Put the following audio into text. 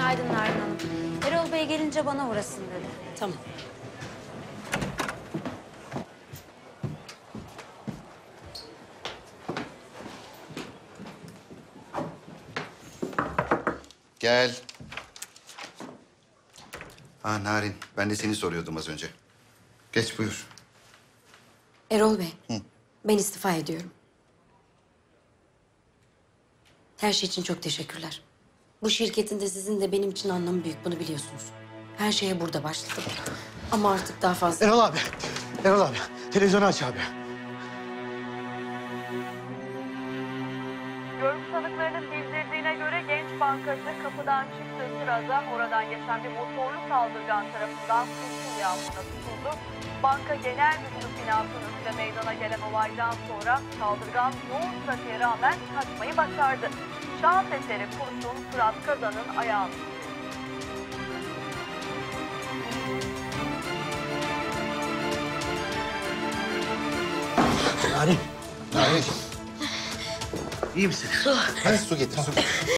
Günaydın Narin Hanım. Erol Bey gelince bana uğrasın dedi. Tamam. Gel. Narin, ben de seni soruyordum az önce. Geç buyur. Erol Bey, ben istifa ediyorum. Her şey için çok teşekkürler. Bu şirketin de sizin de benim için anlamı büyük, bunu biliyorsunuz. Her şeye burada başladım. Ama artık daha fazla... Erol abi, Erol abi. Televizyonu aç abi. Görgü tanıklarının bildirdiğine göre genç bankacı kapıdan çıktığı sırada oradan geçen bir motorlu saldırgan tarafından kurşun yağmuruna tutuldu. Banka genel müdürlük binasının önünde meydana gelen olaydan sonra saldırgan yoğun trafiğe rağmen kaçmayı başardı. Şans eseri kurşun Fırat Kazan'ın ayağını tuttu. Narin. Narin. İyi misin? Hadi su getir, su getir.